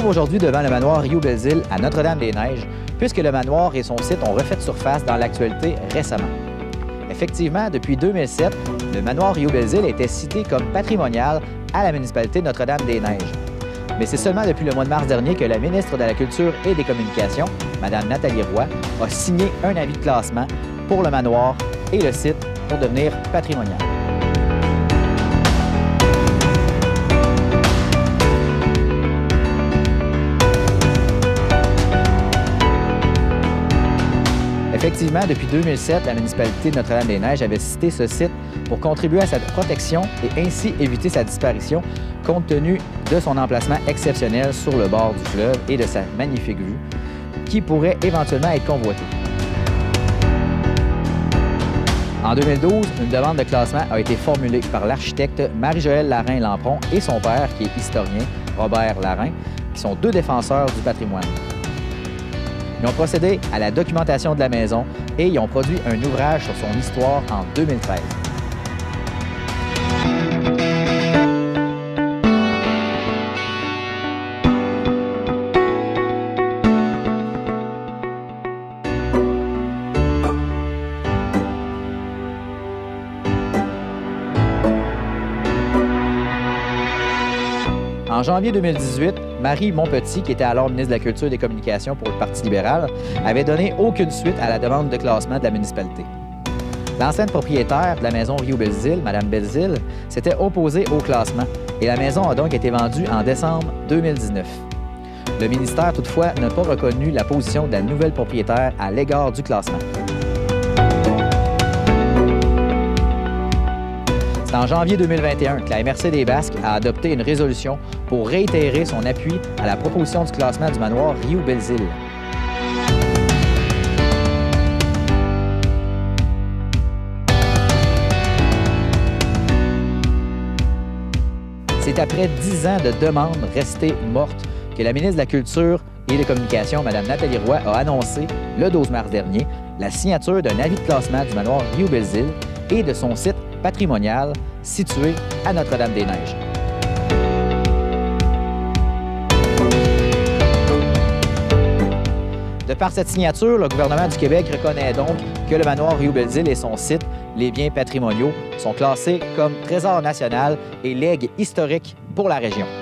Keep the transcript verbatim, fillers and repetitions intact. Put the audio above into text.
aujourd'hui devant le manoir Riou-Belzile à Notre-Dame-des-Neiges, puisque le manoir et son site ont refait surface dans l'actualité récemment. Effectivement, depuis deux mille sept, le manoir Riou-Belzile était cité comme patrimonial à la municipalité de Notre-Dame-des-Neiges. Mais c'est seulement depuis le mois de mars dernier que la ministre de la Culture et des Communications, Mme Nathalie Roy, a signé un avis de classement pour le manoir et le site pour devenir patrimonial. Effectivement, depuis deux mille sept, la municipalité de Notre-Dame-des-Neiges avait cité ce site pour contribuer à sa protection et ainsi éviter sa disparition compte tenu de son emplacement exceptionnel sur le bord du fleuve et de sa magnifique vue qui pourrait éventuellement être convoitée. En deux mille douze, une demande de classement a été formulée par l'architecte Marie-Joëlle Larin-Lampron et son père, qui est historien, Robert Larin, qui sont deux défenseurs du patrimoine. Ils ont procédé à la documentation de la maison et ils ont produit un ouvrage sur son histoire en deux mille treize. En janvier deux mille dix-huit, Marie Montpetit, qui était alors ministre de la Culture et des Communications pour le Parti libéral, avait donné aucune suite à la demande de classement de la municipalité. L'ancienne propriétaire de la maison Riou-Belzile, Mme Belzile, s'était opposée au classement et la maison a donc été vendue en décembre deux mille dix-neuf. Le ministère, toutefois, n'a pas reconnu la position de la nouvelle propriétaire à l'égard du classement. C'est en janvier deux mille vingt et un que la M R C des Basques a adopté une résolution pour réitérer son appui à la proposition du classement du manoir Riou-Belzile. C'est après dix ans de demandes restées mortes que la ministre de la Culture et des Communications, Mme Nathalie Roy, a annoncé le douze mars dernier la signature d'un avis de classement du manoir Riou-Belzile et de son site patrimonial situé à Notre-Dame-des-Neiges. De par cette signature, le gouvernement du Québec reconnaît donc que le manoir Riou-Belzile et son site, les biens patrimoniaux, sont classés comme trésor national et legs historiques pour la région.